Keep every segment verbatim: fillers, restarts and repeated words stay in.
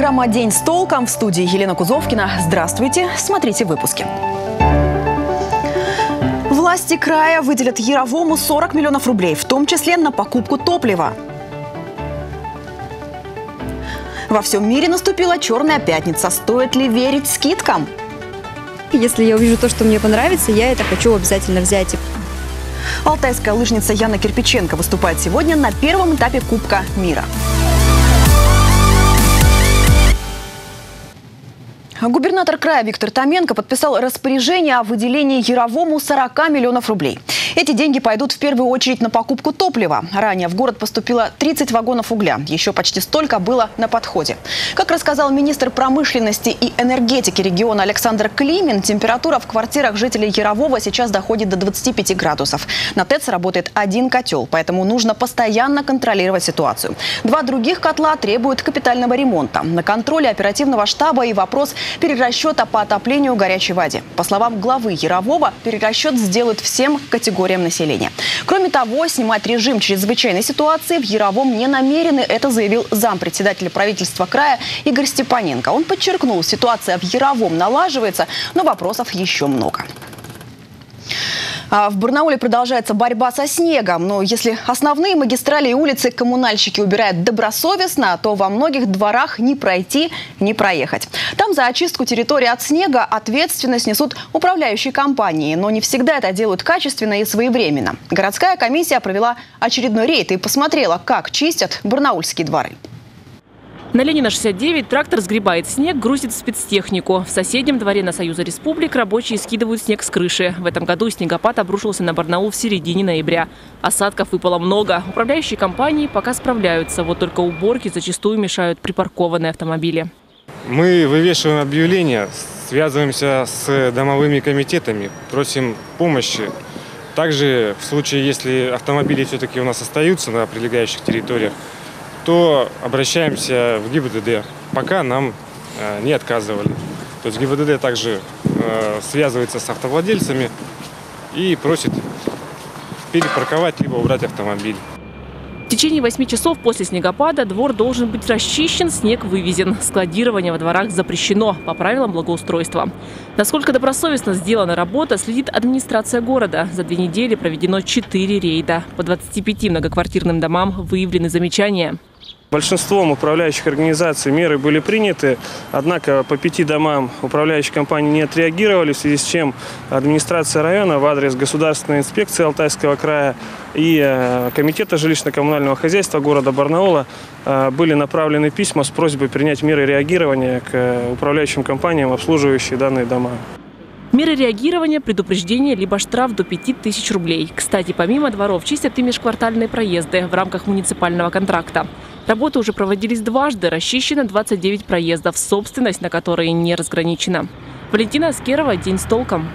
Программа «День с толком». В студии Елена Кузовкина. Здравствуйте. Смотрите выпуски. Власти края выделят Яровому сорок миллионов рублей, в том числе на покупку топлива. Во всем мире наступила Черная пятница. Стоит ли верить скидкам? Если я увижу то, что мне понравится, я это хочу обязательно взять. Алтайская лыжница Яна Кирпиченко выступает сегодня на первом этапе Кубка мира. Губернатор края Виктор Томенко подписал распоряжение о выделении Яровому сорока миллионов рублей. Эти деньги пойдут в первую очередь на покупку топлива. Ранее в город поступило тридцать вагонов угля. Еще почти столько было на подходе. Как рассказал министр промышленности и энергетики региона Александр Климин, температура в квартирах жителей Ярового сейчас доходит до двадцати пяти градусов. На ТЭЦ работает один котел, поэтому нужно постоянно контролировать ситуацию. Два других котла требуют капитального ремонта. На контроле оперативного штаба и вопрос перерасчета по отоплению горячей воде. По словам главы Ярового, перерасчет сделают всем категориям населения. Кроме того, снимать режим чрезвычайной ситуации в Яровом не намерены. Это заявил зампредседателя правительства края Игорь Степаненко. Он подчеркнул, ситуация в Яровом налаживается, но вопросов еще много. В Барнауле продолжается борьба со снегом. Но если основные магистрали и улицы коммунальщики убирают добросовестно, то во многих дворах не пройти, не проехать. Там за очистку территории от снега ответственность несут управляющие компании. Но не всегда это делают качественно и своевременно. Городская комиссия провела очередной рейд и посмотрела, как чистят барнаульские дворы. На Ленина шестьдесят девять трактор сгребает снег, грузит в спецтехнику. В соседнем дворе на Союза Республик рабочие скидывают снег с крыши. В этом году снегопад обрушился на Барнаул в середине ноября. Осадков выпало много. Управляющие компании пока справляются. Вот только уборки зачастую мешают припаркованные автомобили. Мы вывешиваем объявления, связываемся с домовыми комитетами, просим помощи. Также в случае, если автомобили все-таки у нас остаются на прилегающих территориях, то обращаемся в ГИБДД, пока нам э, не отказывали. То есть ГИБДД также э, связывается с автовладельцами и просит перепарковать либо убрать автомобиль. В течение восьми часов после снегопада двор должен быть расчищен, снег вывезен. Складирование во дворах запрещено по правилам благоустройства. Насколько добросовестно сделана работа, следит администрация города. За две недели проведено четыре рейда. По двадцати пяти многоквартирным домам выявлены замечания. Большинством управляющих организаций меры были приняты, однако по пяти домам управляющие компании не отреагировали, в связи с чем администрация района в адрес Государственной инспекции Алтайского края и Комитета жилищно-коммунального хозяйства города Барнаула были направлены письма с просьбой принять меры реагирования к управляющим компаниям, обслуживающим данные дома. Меры реагирования – предупреждение либо штраф до пяти тысяч рублей. Кстати, помимо дворов чистят и межквартальные проезды в рамках муниципального контракта. Работы уже проводились дважды, расчищено двадцать девять проездов, собственность на которые не разграничена. Валентина Аскерова, «День с толком».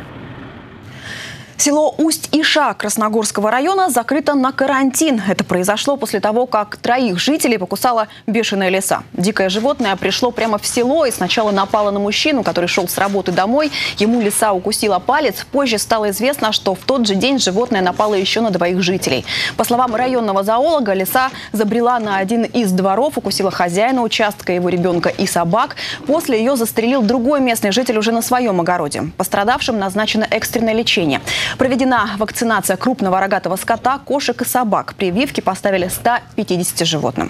Село Усть-Иша Красногорского района закрыто на карантин. Это произошло после того, как троих жителей покусала бешеная лиса. Дикое животное пришло прямо в село и сначала напало на мужчину, который шел с работы домой. Ему лиса укусила палец. Позже стало известно, что в тот же день животное напало еще на двоих жителей. По словам районного зоолога, лиса забрела на один из дворов, укусила хозяина участка, его ребенка и собак. После ее застрелил другой местный житель уже на своем огороде. Пострадавшим назначено экстренное лечение. Проведена вакцинация крупного рогатого скота, кошек и собак. Прививки поставили ста пятидесяти животным.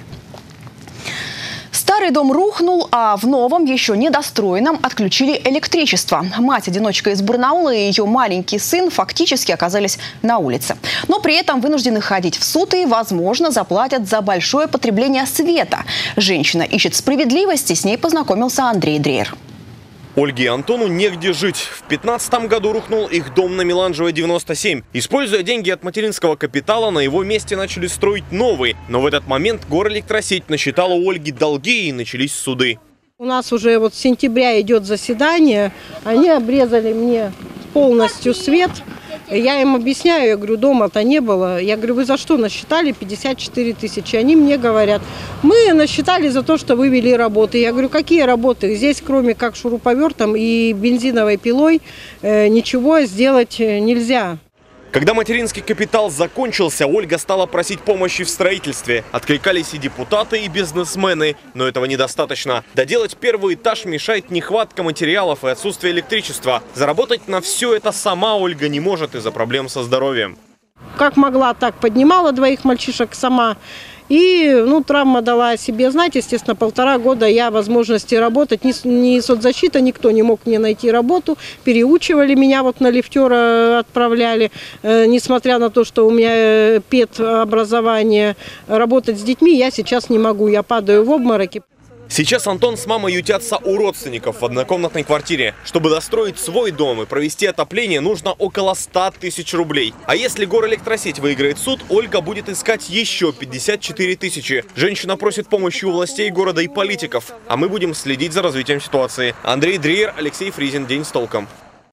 Старый дом рухнул, а в новом, еще недостроенном, отключили электричество. Мать-одиночка из Барнаула и ее маленький сын фактически оказались на улице. Но при этом вынуждены ходить в суд и, возможно, заплатят за большое потребление света. Женщина ищет справедливости, с ней познакомился Андрей Дрейер. Ольге и Антону негде жить. В две тысячи пятнадцатом году рухнул их дом на Меланжевой, девяносто семь. Используя деньги от материнского капитала, на его месте начали строить новый. Но в этот момент Горэлектросеть насчитала у Ольги долги и начались суды. У нас уже вот с сентября идет заседание. Они обрезали мне полностью свет. Я им объясняю, я говорю, дома-то не было. Я говорю, вы за что насчитали пятьдесят четыре тысячи? Они мне говорят, мы насчитали за то, что вы вели работы. Я говорю, какие работы? Здесь кроме как шуруповертом и бензиновой пилой ничего сделать нельзя. Когда материнский капитал закончился, Ольга стала просить помощи в строительстве. Откликались и депутаты, и бизнесмены. Но этого недостаточно. Доделать первый этаж мешает нехватка материалов и отсутствие электричества. Заработать на все это сама Ольга не может из-за проблем со здоровьем. Как могла, так поднимала двоих мальчишек сама. И, ну, травма дала о себе знать. Естественно, полтора года я возможности работать. Ни, ни соцзащита, никто не мог мне найти работу. Переучивали меня, вот на лифтера отправляли. Э, несмотря на то, что у меня педобразование, работать с детьми я сейчас не могу. Я падаю в обмороки. Сейчас Антон с мамой ютятся у родственников в однокомнатной квартире. Чтобы достроить свой дом и провести отопление, нужно около ста тысяч рублей. А если Горэлектросеть выиграет суд, Ольга будет искать еще пятьдесят четыре тысячи. Женщина просит помощи у властей города и политиков. А мы будем следить за развитием ситуации. Андрей Дриер, Алексей Фризин. День с толком.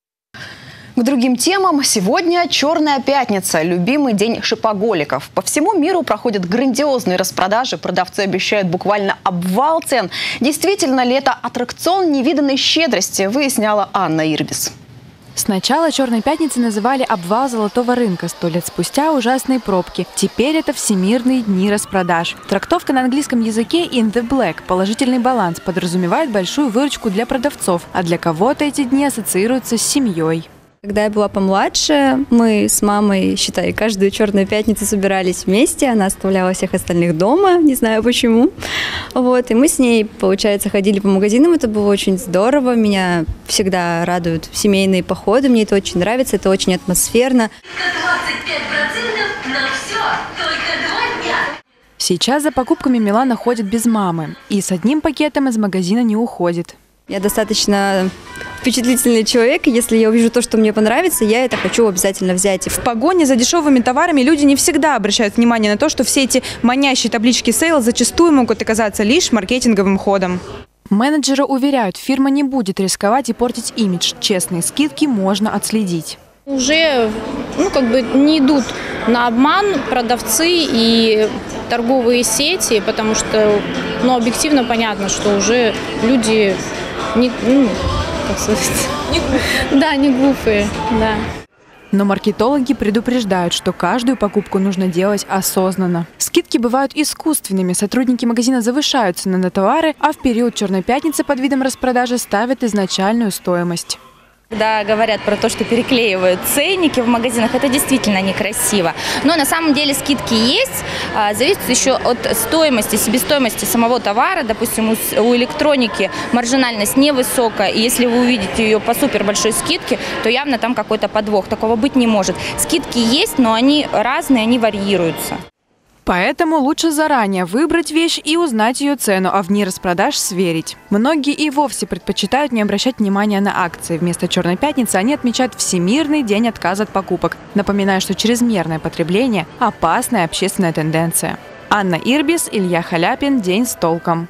К другим темам. Сегодня Черная пятница, любимый день шопоголиков. По всему миру проходят грандиозные распродажи. Продавцы обещают буквально обвал цен. Действительно ли это аттракцион невиданной щедрости, выясняла Анна Ирбис. Сначала Черной пятницей называли обвал золотого рынка, сто лет спустя ужасные пробки. Теперь это всемирные дни распродаж. Трактовка на английском языке «in the black» – положительный баланс, подразумевает большую выручку для продавцов, а для кого-то эти дни ассоциируются с семьей. Когда я была помладше, мы с мамой, считай, каждую Черную пятницу собирались вместе. Она оставляла всех остальных дома, не знаю почему. Вот, и мы с ней, получается, ходили по магазинам. Это было очень здорово. Меня всегда радуют семейные походы. Мне это очень нравится, это очень атмосферно. двадцать пять процентов на все, только два дня. Сейчас за покупками Милана ходит без мамы. И с одним пакетом из магазина не уходит. Я достаточно впечатлительный человек, и если я увижу то, что мне понравится, я это хочу обязательно взять. В погоне за дешевыми товарами люди не всегда обращают внимание на то, что все эти манящие таблички сейл зачастую могут оказаться лишь маркетинговым ходом. Менеджеры уверяют, фирма не будет рисковать и портить имидж. Честные скидки можно отследить. Уже ну, как бы не идут на обман продавцы и торговые сети, потому что ну, объективно понятно, что уже люди не, ну, как сказать, не глупые. Да, не глупые, да. Но маркетологи предупреждают, что каждую покупку нужно делать осознанно. Скидки бывают искусственными. Сотрудники магазина завышают цены на товары, а в период Черной пятницы под видом распродажи ставят изначальную стоимость. Когда говорят про то, что переклеивают ценники в магазинах, это действительно некрасиво. Но на самом деле скидки есть. Зависит еще от стоимости, себестоимости самого товара. Допустим, у электроники маржинальность невысокая. И если вы увидите ее по супер большой скидке, то явно там какой-то подвох. Такого быть не может. Скидки есть, но они разные, они варьируются. Поэтому лучше заранее выбрать вещь и узнать ее цену, а в дни распродаж сверить. Многие и вовсе предпочитают не обращать внимания на акции. Вместо Черной пятницы они отмечают Всемирный день отказа от покупок, напоминая, что чрезмерное потребление – опасная общественная тенденция. Анна Ирбис, Илья Халяпин. День с толком.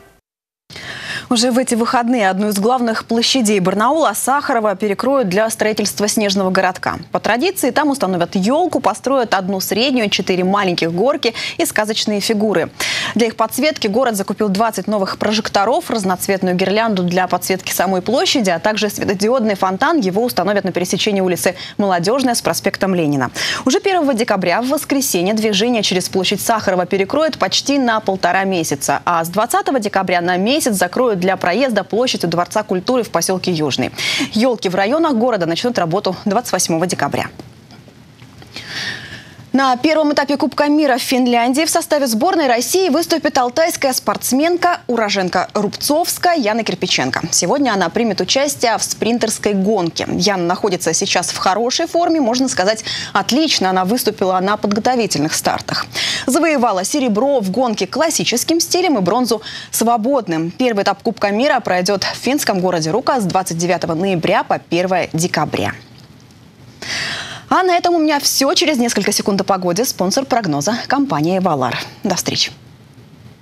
Уже в эти выходные одну из главных площадей Барнаула, Сахарова, перекроют для строительства снежного городка. По традиции там установят елку, построят одну среднюю, четыре маленьких горки и сказочные фигуры. Для их подсветки город закупил двадцать новых прожекторов, разноцветную гирлянду для подсветки самой площади, а также светодиодный фонтан. Его установят на пересечении улицы Молодежная с проспектом Ленина. Уже первого декабря, в воскресенье, движение через площадь Сахарова перекроют почти на полтора месяца. А с двадцатого декабря на месяц закроют для проезда площадь у Дворца культуры в поселке Южный. Елки в районах города начнут работу двадцать восьмого декабря. На первом этапе Кубка мира в Финляндии в составе сборной России выступит алтайская спортсменка, уроженка Рубцовска Яна Кирпиченко. Сегодня она примет участие в спринтерской гонке. Яна находится сейчас в хорошей форме, можно сказать, отлично. Она выступила на подготовительных стартах. Завоевала серебро в гонке классическим стилем и бронзу свободным. Первый этап Кубка мира пройдет в финском городе Рука с двадцать девятого ноября по первое декабря. А на этом у меня все. Через несколько секунд о погоде. Спонсор прогноза – компания «Валар». До встречи.